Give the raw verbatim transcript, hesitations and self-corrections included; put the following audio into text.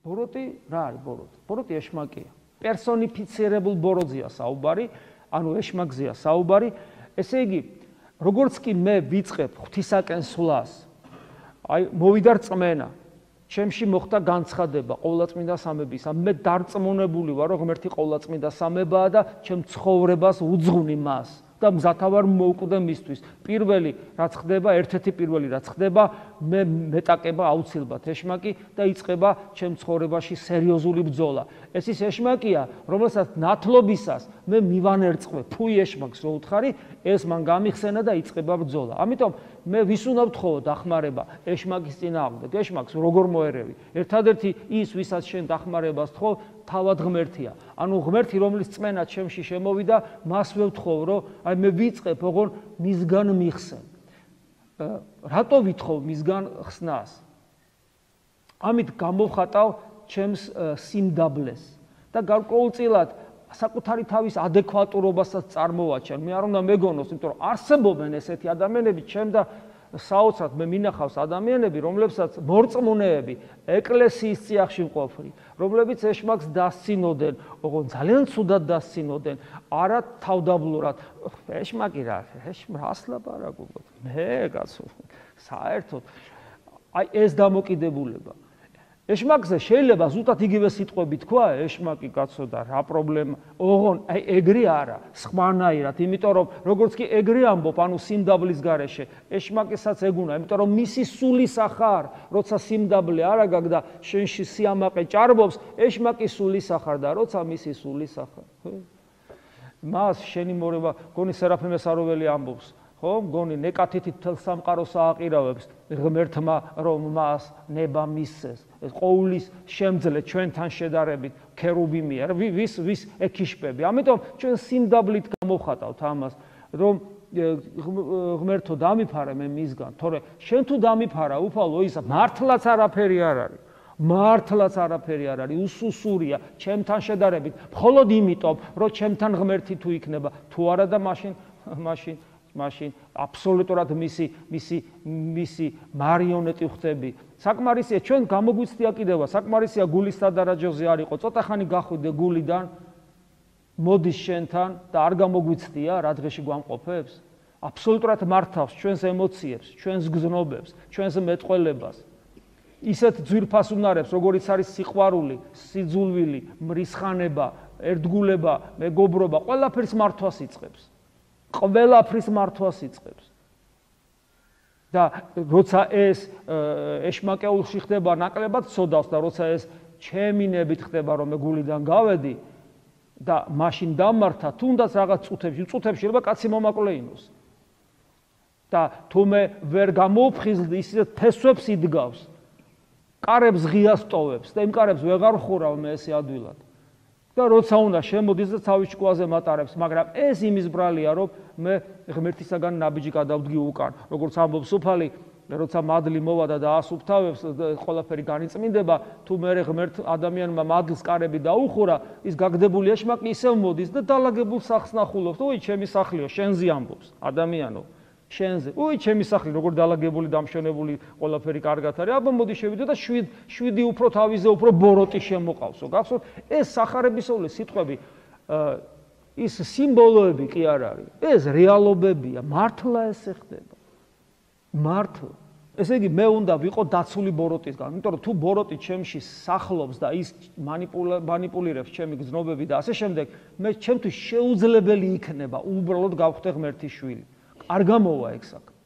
ბოროტი რა არის ბოროტი? ბოროტი ეშმაკია. პერსონიფიცირებულ ბოროტზეა საუბარი, ანუ ეშმაკზეა საუბარი. ესე იგი, როგორც კი მე ვიწყებ ღვთისაკენ სვლას, აი მოვიდა რწმენა, ჩემში მოხდა განცხადება ყოვლადწმინდა სამებისა. მე დარწმუნებული ვარ, რომ ღმერთი ყოვლადწმინდა სამებაა და ჩემ ცხოვრებას უძღვნი მას. და მზათავარ მოვკვდე მისთვის. პირველი რაც ხდება, ერთ-ერთი პირველი რაც ხდება, მე მეტაკება აუცილებლად ეშმაკი და იწყება ჩემ ცხოვრებაში სერიოზული ბრძოლა. ეს ის ეშმაკია, რომელსაც ნათლობისას მე მივანერწყვე, ფუი ეშმაკს რო უთხარი, ეს მან გამიხსენა და იწყება ბრძოლა. ამიტომ მე ვის უნდა ვთხოვო დახმარება ეშმაკის წინააღმდეგ? ეშმაკს როგორ მოერევი? ერთადერთი ის, ვისაც შენ დახმარებას თხოვ, თავად ღმერთია. ანუ ღმერთი, რომლის წმენა ჩემში შემოვიდა, მასვე ვთხოვ, რომ აი მე ვიწყებ, ოღონ მისგან მიხსენ. რატო ვითხოვ მისგან ხსნას? ამით გამოვხატავ ჩემს სიმდაბლეს და გარკვეულწილად საკუთარი თავის ადეკვატურობასაც წარმოვაჩენ. მე არ უნდა მეგონოს, იმიტომ რომ არსებობენ ესეთი ადამიანები, ჩემ და საოცრად მე მინახავს ადამიანები, რომლებსაც მორწმუნეები ეკლესიის წიაღში მყოფნი, რომლებიც ეშმაკს დასცინოდნენ, ოღონ ძალიან ცუდად დასცინოდნენ, არა თავდაბლურად. ეშმაკი რა, რას ლაპარაკობთ? მე კაცო, საერთოდ აი ეს დამოკიდებულება. ეშმაკზე შეიძლება ზუსტად იგივე სიტყვები თქვა, ეშმაკი კაცო და რა პრობლემა? ოღონ აი ეგრე არა, სხვანაირად, იმიტომ რომ როგორც კი ეგრე ამბობ, ანუ სიმდაბლის გარეშე, ეშმაკისაც ეგ უნდა, იმიტომ რომ მისი სულის ახარ, როცა სიმდაბლე არა გაქვს და შენში სიამაყე ჭარბობს, ეშმაკის სულის ახარ და როცა მისი სულის ახარ. მას შენი მორება, გონი სერაფიმე საროველი ამბობს. ხო, მგონი ნეკათითი მთელ სამყაროს ააყირავებს ღმერთმა, რომ მას ნება მისცეს. ეს ყოვლის შემძლე ჩვენთან შედარებით ქერუბიმია, ვის ვის ეკიშპები. ამიტომ ჩვენ სიმდაბლით გამოვხატავთ ამას, რომ ღმერთო დამიფარე მე მისგან, თორე შენ თუ დამიფარა, უფალო ისა, მართლაც არაფერი არ არის. მართლაც არაფერი არ არის, უსუსურია ჩემთან შედარებით, მხოლოდ იმიტომ, რომ ჩემთან ღმერთი თუ იქნება, თუ არა და მაშინ მაშინ მაშინ აბსოლუტურად მისი მისი მისი მარიონეტი ხდები. საკმარისია ჩვენ გამოგვიცდია კიდევა, საკმარისია გულის სადარაჯოზე არ იყო, ცოტა ხანი გახვიდე გულიდან, მოდის შენთან და არ გამოგვიცდია რა დღეში გვამყოფებს? აბსოლუტურად მართავს ჩვენს ემოციებს, ჩვენს გზნობებს, ჩვენს მეტყველებას. ისეთ ძვირფას უნარებს, როგორიც არის სიყვარული, სიძულვილი, მრისხანება, ერთგულება, მეგობრობა, ყველაფერს მართვას იწყებს. ყველაფრის მართვას იწყებს. და როცა ეს ეშმაკეულში ხდება ნაკლებად ცოდავს და როცა ეს ჩემინებით ხდება, რომ მე გულიდან გავედი და მაშინ დამართა, თუნდაც რაღაც წუთებში, წუთებში შეიძლება კაცი მომაკლეინოს. და თუ მე ვერ გამოვფხიზლდი, ისე ფესვებს იდგავს. კარებს ღიას ტოვებს და იმ კარებს ვეღარ ხურავ მე ესე ადვილად. და როცა უნდა შემოდის და თავის ჭკუაზე მატარებს, მაგრამ ეს იმის ბრალია, რომ მე ღმერთისაგან ნაბიჯი გადავდგი უკან. როგორც ამბობს უფალი, როცა მადლი მოვადა და ასუფთავებს, ყველაფერი განიწმინდება, თუ მე ღმერთ ადამიანმა მადლს კარები დაუხურა, ის გაგდებული ეშმაკი ისევ მოდის და დალაგებულ სახლს ნახულობს. უი, ჩემი სახლიო, შენზე ამბობს, ადამიანო, შენზე. უი, ჩემი სახლი, როგორ დალაგებული, დამშვენებული, ყველაფერი კარგად არის. აბა მოდი შევიდე და შვიდი უფრო თავიზე უფრო ბოროტი შემოყავსო. გახსოვთ, ეს სახარებისეული სიტყვები, ის სიმბოლოები კი არ არის. ეს რეალობებია, მართლა ესე ხდება. მართლა. ესე იგი, მე უნდა ვიყო დაცული ბოროტისგან, იმიტომ რომ თუ ბოროტი ჩემში სახლობს და ის მანიპულირებს ჩემი გზნობები და ასე შემდეგ, მე ჩემთვის შეუძლებელი იქნება უბრალოდ გავხდე ღმერთის შვილი. არ გამოვა ეგ საქმე.